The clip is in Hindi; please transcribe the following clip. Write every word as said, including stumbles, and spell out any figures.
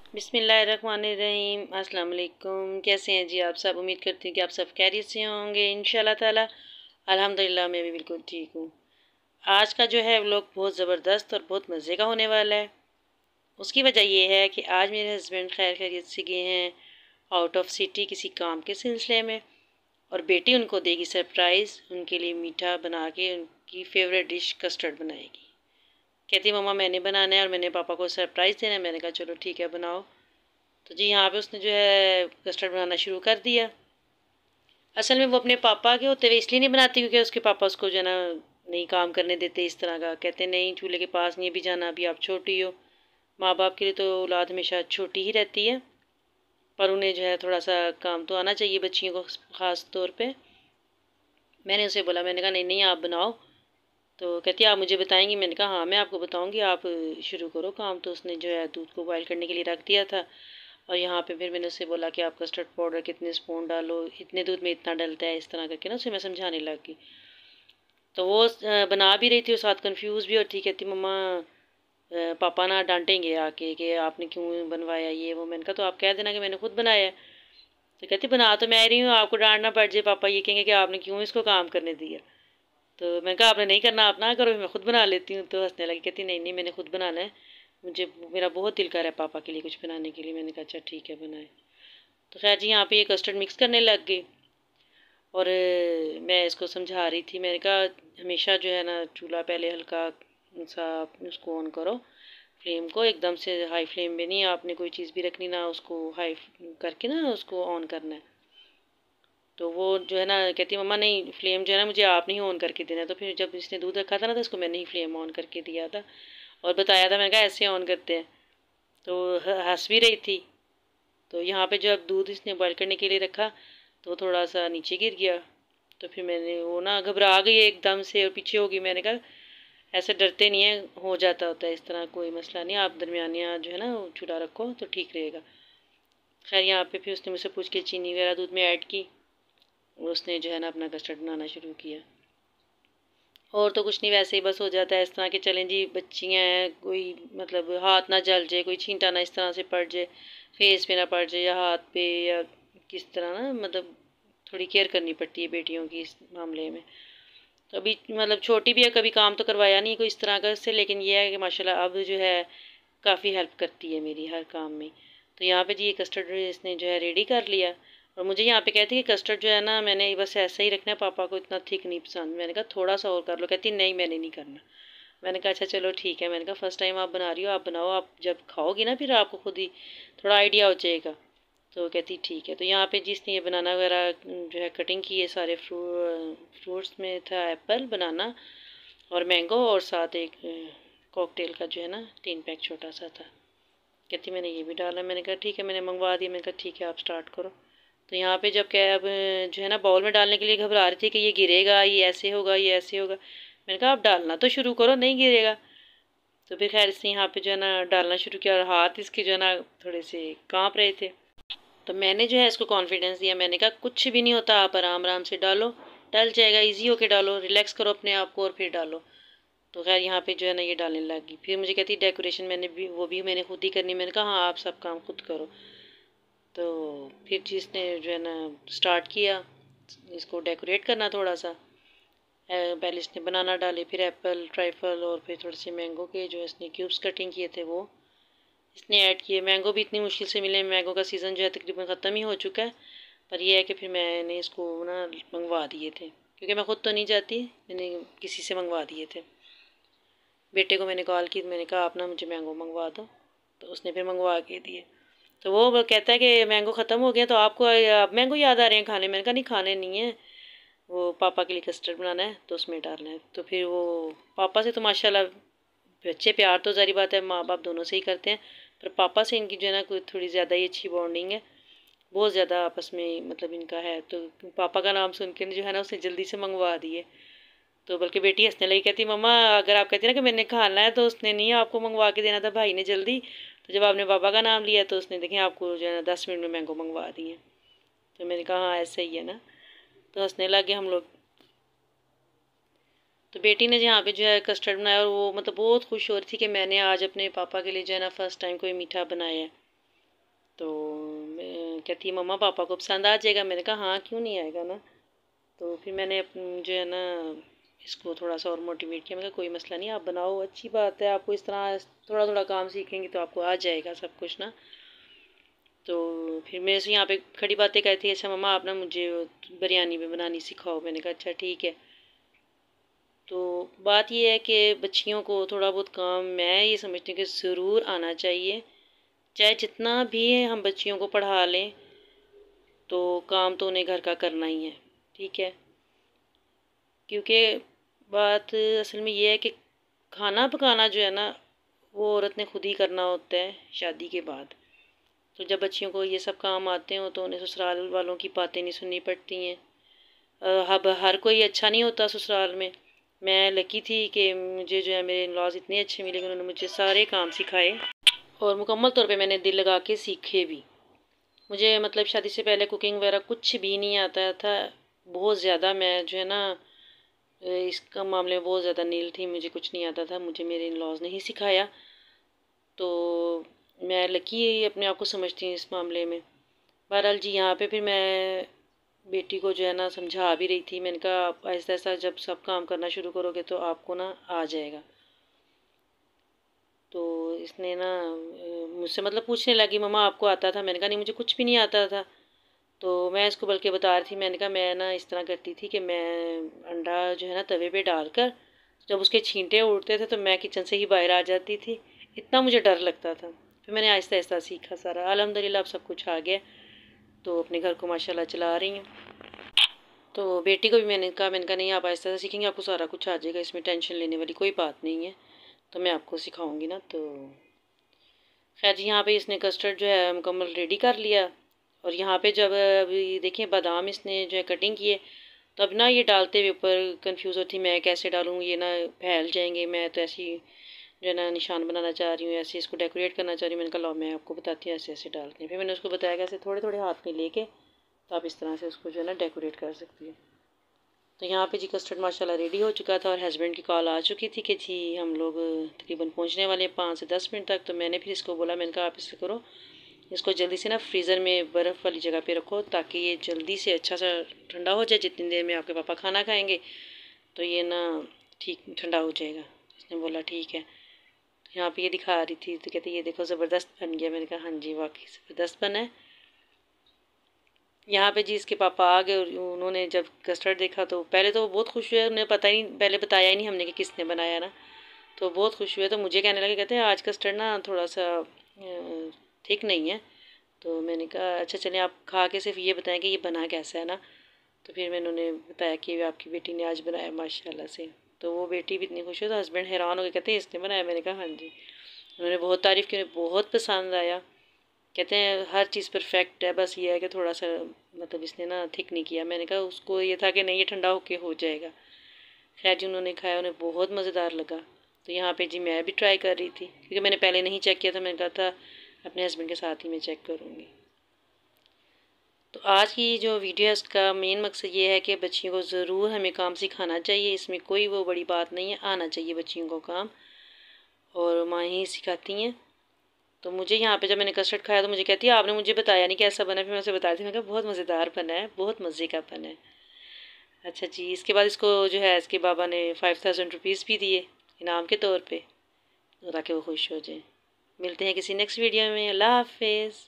बिस्मिल्लाहिर्रहमानिर्रहीम। अस्सलाम वालेकुम। कैसे हैं जी आप सब? उम्मीद करती हूँ कि आप सब खैरियत से होंगे इंशाल्लाह ताला। अल्हम्दुलिल्लाह मैं भी बिल्कुल ठीक हूँ। आज का जो है व्लॉग बहुत ज़बरदस्त और बहुत मज़े का होने वाला है। उसकी वजह ये है कि आज मेरे हस्बैंड खैर खैरियत से गए हैं आउट ऑफ सिटी किसी काम के सिलसिले में, और बेटी उनको देगी सरप्राइज़। उनके लिए मीठा बना के उनकी फेवरेट डिश कस्टर्ड बनाएगी। कहती मम्मा मैंने बनाना है और मैंने पापा को सरप्राइज़ देना है। मैंने कहा चलो ठीक है बनाओ। तो जी यहाँ पे उसने जो है कस्टर्ड बनाना शुरू कर दिया। असल में वो अपने पापा के होते हुए इसलिए नहीं बनाती क्योंकि उसके पापा उसको जो है ना नहीं काम करने देते इस तरह का। कहते नहीं चूल्हे के पास नहीं भी जाना, अभी आप छोटी हो। माँ बाप के लिए तो औलाद हमेशा छोटी ही रहती है, पर उन्हें जो है थोड़ा सा काम तो आना चाहिए बच्चियों को ख़ास तौर पे। मैंने उसे बोला, मैंने कहा नहीं नहीं आप बनाओ। तो कहती है आप मुझे बताएंगी? मैंने कहा हाँ मैं आपको बताऊंगी, आप शुरू करो काम। तो उसने जो है दूध को बॉयल करने के लिए रख दिया था, और यहाँ पे फिर मैंने उससे बोला कि आप कस्टर्ड पाउडर कितने स्पून डालो, इतने दूध में इतना डलता है, इस तरह करके ना उसे मैं समझाने लग गई। तो वो बना भी रही थी और साथ कंफ्यूज भी होती। कहती मम्मा पापा ना डांटेंगे आके कि आपने क्यों बनवाया ये वो। मैंने कहा तो आप कह देना कि मैंने खुद बनाया है। तो कहती बना तो मैं रही हूँ, आपको डांटना पड़ जाए, पापा ये कहेंगे कि आपने क्यों इसको काम करने दिया। तो मैंने कहा आपने नहीं करना, आप ना करो, मैं खुद बना लेती हूँ। तो हंसने लगी, कहती नहीं नहीं मैंने खुद बनाना है, मुझे मेरा बहुत दिल कर रहा है पापा के लिए कुछ बनाने के लिए। मैंने कहा अच्छा ठीक है बनाए। तो खैर जी यहाँ पे ये कस्टर्ड मिक्स करने लग गई, और मैं इसको समझा रही थी। मैंने कहा हमेशा जो है ना चूल्हा पहले हल्का सा उसको ऑन करो, फ्लेम को एकदम से हाई फ्लेम में नहीं आपने कोई चीज़ भी रखनी, ना उसको हाई करके ना उसको ऑन करना है। तो वो जो है ना कहती मम्मा नहीं फ्लेम जो है ना मुझे आपने ही ऑन करके देना है। तो फिर जब इसने दूध रखा था ना तो इसको मैंने ही फ्लेम ऑन करके दिया था और बताया था, मैंने कहा ऐसे ऑन करते हैं। तो हंस भी रही थी। तो यहाँ पे जब दूध इसने बॉयल करने के लिए रखा तो थोड़ा सा नीचे गिर गया। तो फिर मैंने वो ना घबरा गई एकदम से और पीछे हो गई। मैंने कहा ऐसे डरते नहीं है, हो जाता होता है इस तरह, कोई मसला नहीं, आप दरमियानिया जो है ना चूल्हा रखो तो ठीक रहेगा। खैर यहाँ पे फिर उसने मुझसे पूछ के चीनी वगैरह दूध में ऐड की, और उसने जो है ना अपना कस्टर्ड बनाना शुरू किया। और तो कुछ नहीं, वैसे ही बस हो जाता है इस तरह के। चलें जी बच्चियाँ हैं, कोई मतलब हाथ ना जल जाए, कोई छींटा ना इस तरह से पड़ जाए, फेस पे ना पड़ जाए या हाथ पे, या किस तरह ना मतलब थोड़ी केयर करनी पड़ती है बेटियों की इस मामले में। तो अभी मतलब छोटी भी है, कभी काम तो करवाया नहीं कोई इस तरह का इससे, लेकिन ये है कि माशाल्लाह अब जो है काफ़ी हेल्प करती है मेरी हर काम में। तो यहाँ पे जी ये कस्टर्ड इसने जो है रेडी कर लिया, और मुझे यहाँ पे कहती है कि कस्टर्ड जो है ना मैंने बस ऐसा ही रखना है, पापा को इतना थिक नहीं पसंद। मैंने कहा थोड़ा सा और कर लो। कहती नहीं मैंने नहीं करना। मैंने कहा अच्छा चलो ठीक है। मैंने कहा फर्स्ट टाइम आप बना रही हो, आप बनाओ, आप जब खाओगी ना फिर आपको खुद ही थोड़ा आइडिया हो जाएगा। तो कहती ठीक है। तो यहाँ पे जिसने ये बनाना वगैरह जो है कटिंग की है सारे फ्रू फ्रूट्स में था एप्पल, बनाना और मैंगो, और साथ एक कॉकटेल का जो है ना तीन पैक छोटा सा था। कहती मैंने ये भी डाला। मैंने कहा ठीक है, मैंने मंगवा दिया। मैंने कहा ठीक है आप स्टार्ट करो। तो यहाँ पे जब क्या अब जो है ना बाउल में डालने के लिए घबरा रही थी कि ये गिरेगा, ये ऐसे होगा, ये ऐसे होगा। मैंने कहा आप डालना तो शुरू करो, नहीं गिरेगा। तो फिर खैर इसने यहाँ पे जो है ना डालना शुरू किया, और हाथ इसके जो है ना थोड़े से काँप रहे थे। तो मैंने जो है इसको कॉन्फिडेंस दिया। मैंने कहा कुछ भी नहीं होता, आप आराम आराम से डालो, डल जाएगा, ईजी होके डालो, रिलैक्स करो अपने आप को और फिर डालो। तो खैर यहाँ पे जो है ना ये डालने लगी। फिर मुझे कहती डेकोरेशन मैंने भी वो भी मैंने खुद ही करनी। मैंने कहा हाँ आप सब काम खुद करो। तो फिर जिसने जो है ना स्टार्ट किया इसको डेकोरेट करना थोड़ा सा। पहले इसने बनाना डाले, फिर एप्पल, ट्राइफल, और फिर थोड़े से मैंगो के जो इसने क्यूब्स कटिंग किए थे वो इसने ऐड किए। मैंगो भी इतनी मुश्किल से मिले, मैंगो का सीज़न जो है तकरीबन ख़त्म ही हो चुका है। पर यह है कि फिर मैंने इसको ना मंगवा दिए थे, क्योंकि मैं ख़ुद तो नहीं जाती, मैंने किसी से मंगवा दिए थे। बेटे को मैंने कॉल की, मैंने कहा आप ना मुझे मैंगो मंगवा दो, तो उसने फिर मंगवा के दिए। तो वो कहता है कि मैंगो ख़त्म हो गया, तो आपको अब मैंगो याद आ रहे हैं खाने। मैंने कहा नहीं खाने नहीं है, वो पापा के लिए कस्टर्ड बनाना है तो उसमें डालना है। तो फिर वो पापा से तो माशाल्लाह बच्चे प्यार तो ज़ाहिर बात है माँ बाप दोनों से ही करते हैं, पर पापा से इनकी जो है ना कोई थोड़ी ज़्यादा ही अच्छी बॉन्डिंग है, बहुत ज़्यादा आपस में मतलब इनका है। तो पापा का नाम सुन के जो है ना उसने जल्दी से मंगवा दिए। तो बल्कि बेटी हंसने लगी, कहती मम्मा अगर आप कहती ना कि मैंने खाना है तो उसने नहीं आपको मंगवा के देना था, भाई ने जल्दी। तो जब आपने पापा का नाम लिया तो उसने देखें आपको जो है ना दस मिनट में मैंगो मंगवा दिए। तो मैंने कहा हाँ ऐसा ही है ना। तो हंसने लगे हम लोग। तो बेटी ने यहाँ पे जो है कस्टर्ड बनाया, और वो मतलब बहुत खुश हो रही थी कि मैंने आज अपने पापा के लिए जो है ना फर्स्ट टाइम कोई मीठा बनाया है। तो मैं कहती है मम्मा पापा को पसंद आ जाएगा। मैंने कहा हाँ क्यों नहीं आएगा ना। तो फिर मैंने अपनी जो है ना इसको थोड़ा सा और मोटिवेट किया। मैं कहा कोई मसला नहीं, आप बनाओ, अच्छी बात है, आपको इस तरह थोड़ा थोड़ा काम सीखेंगे तो आपको आ जाएगा सब कुछ ना। तो फिर मेरे से यहाँ पे खड़ी बातें कहती है, अच्छा मम्मा आप ना मुझे बिरयानी भी बनानी सिखाओ। मैंने कहा अच्छा ठीक है। तो बात यह है कि बच्चियों को थोड़ा बहुत काम मैं ये समझती हूँ कि ज़रूर आना चाहिए। चाहे जितना भी हम बच्चियों को पढ़ा लें तो काम तो उन्हें घर का करना ही है, ठीक है। क्योंकि बात असल में ये है कि खाना पकाना जो है ना वो औरत ने खुद ही करना होता है शादी के बाद। तो जब बच्चियों को ये सब काम आते हो तो उन्हें ससुराल वालों की बातें नहीं सुननी पड़ती हैं। अब हर कोई अच्छा नहीं होता ससुराल में। मैं लकी थी कि मुझे जो है मेरे इन-लॉज़ इतने अच्छे मिले कि उन्होंने मुझे सारे काम सिखाए और मुकम्मल तौर पे मैंने दिल लगा के सीखे भी। मुझे मतलब शादी से पहले कुकिंग वगैरह कुछ भी नहीं आता था। बहुत ज़्यादा मैं जो है ना इसका मामले में बहुत ज़्यादा नील थी, मुझे कुछ नहीं आता था, मुझे मेरे इन-लॉज़ ने ही सिखाया। तो मैं लकी अपने आप को समझती हूँ इस मामले में। बहरहाल जी यहाँ पे फिर मैं बेटी को जो है ना समझा भी रही थी। मैंने कहा आप आहिस्ता आहिस्ता जब सब काम करना शुरू करोगे तो आपको ना आ जाएगा। तो इसने ना मुझसे मतलब पूछने लगी मम्मा आपको आता था। मैंने कहा नहीं मुझे कुछ भी नहीं आता था। तो मैं इसको बल्कि बता रही थी, मैंने कहा मैं ना इस तरह करती थी कि मैं अंडा जो है ना तवे पे डालकर जब उसके छींटे उड़ते थे तो मैं किचन से ही बाहर आ जाती थी। इतना मुझे डर लगता था। फिर मैंने आहिस्ता आहिस्ता सीखा सारा। अल्हम्दुलिल्लाह अब सब कुछ आ गया। तो अपने घर को माशाल्लाह चला रही हूँ। तो बेटी को भी मैंने कहा मैंने कहा नहीं आप आहिस्ता आहिस्ता सीखेंगे, आपको सारा कुछ आ जाएगा, इसमें टेंशन लेने वाली कोई बात नहीं है। तो मैं आपको सिखाऊंगी ना। तो खैर जी यहाँ पे इसने कस्टर्ड जो है मुकम्मल रेडी कर लिया। और यहाँ पे जब अभी देखिए बादाम इसने जो है कटिंग किए तो अब ना ये डालते हुए ऊपर कंफ्यूज होती मैं कैसे डालूँ, ये ना फैल जाएंगे। मैं तो ऐसी जो है ना निशान बनाना चाह रही हूँ, ऐसे इसको डेकोरेट करना चाह रही हूँ। मैंने कहा लो मैं आपको बताती हूँ ऐसे ऐसे डाल के। फिर मैंने उसको बताया कि ऐसे थोड़े थोड़े हाथ में लेके तो आप इस तरह से उसको जो है ना डेकोरेट कर सकती है। तो यहाँ पे जी कस्टर्ड माशाल्लाह रेडी हो चुका था और हस्बैंड की कॉल आ चुकी थी कि जी हम लोग तकरीबन पहुँचने वाले हैं पाँच से दस मिनट तक। तो मैंने फिर इसको बोला, मैंने कहा आप इसे करो, इसको जल्दी से ना फ्रीज़र में बर्फ़ वाली जगह पे रखो ताकि ये जल्दी से अच्छा सा ठंडा हो जाए। जितनी देर में आपके पापा खाना खाएंगे तो ये ना ठीक ठंडा हो जाएगा। इसने बोला ठीक है। तो यहाँ पे ये दिखा रही थी तो कहती ये देखो ज़बरदस्त बन गया। मैंने कहा हाँ जी वाकई ज़बरदस्त बना है। यहाँ पे जी इसके पापा आ गए और उन्होंने जब कस्टर्ड देखा तो पहले तो वो बहुत खुश हुए। उन्हें पता ही नहीं, पहले बताया ही नहीं हमने कि किसने बनाया ना। तो बहुत खुश हुए। तो मुझे कहने लगे, कहते हैं आज कस्टर्ड ना थोड़ा सा ठीक नहीं है। तो मैंने कहा अच्छा चलें आप खा के सिर्फ ये बताएं कि ये बना कैसा है ना। तो फिर मैंने उन्हें बताया कि आपकी बेटी ने आज बनाया माशाल्लाह से। तो वो बेटी भी इतनी खुश हुई। तो हस्बैंड हैरान हो गए, कहते हैं इसने बनाया। मैंने कहा हाँ जी। उन्होंने बहुत तारीफ़ की, उन्हें बहुत पसंद आया। कहते हैं हर चीज़ परफेक्ट है, बस ये है कि थोड़ा सा मतलब इसने ना थिक नहीं किया। मैंने कहा उसको ये था कि नहीं ये ठंडा होके हो जाएगा। खैर जी उन्होंने खाया, उन्हें बहुत मज़ेदार लगा। तो यहाँ पे जी मैं भी ट्राई कर रही थी क्योंकि मैंने पहले नहीं चेक किया था। मैंने कहा था अपने हस्बैंड के साथ ही मैं चेक करूँगी। तो आज की जो वीडियो है उसका मेन मकसद ये है कि बच्चियों को ज़रूर हमें काम सिखाना चाहिए। इसमें कोई वो बड़ी बात नहीं है, आना चाहिए बच्चियों को काम और माँ ही सिखाती हैं। तो मुझे यहाँ पे जब मैंने कस्टर्ड खाया तो मुझे कहती है आपने मुझे बताया नहीं कैसा बना। फिर मैं उसे बताती थी, मैंने कहा बहुत मज़ेदार बना है, बहुत मज़े का बना है। अच्छा जी इसके बाद इसको जो है इसके बाबा ने फाइव थाउजेंड रुपीज़ भी दिए इनाम के तौर पे ताकि वो खुश हो जाए। मिलते हैं किसी नेक्स्ट वीडियो में। अल्लाह हाफिज़।